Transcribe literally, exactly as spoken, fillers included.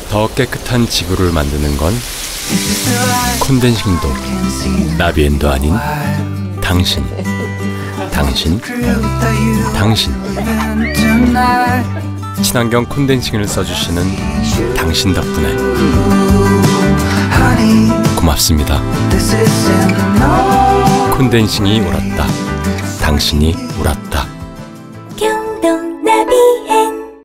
더 깨끗한 지구를 만드는 건 콘덴싱도 나비엔도 아닌 당신, 당신, 당신. 친환경 콘덴싱을 써주시는 당신 덕분에 고맙습니다. 콘덴싱이 옳았다. 당신이 옳았다.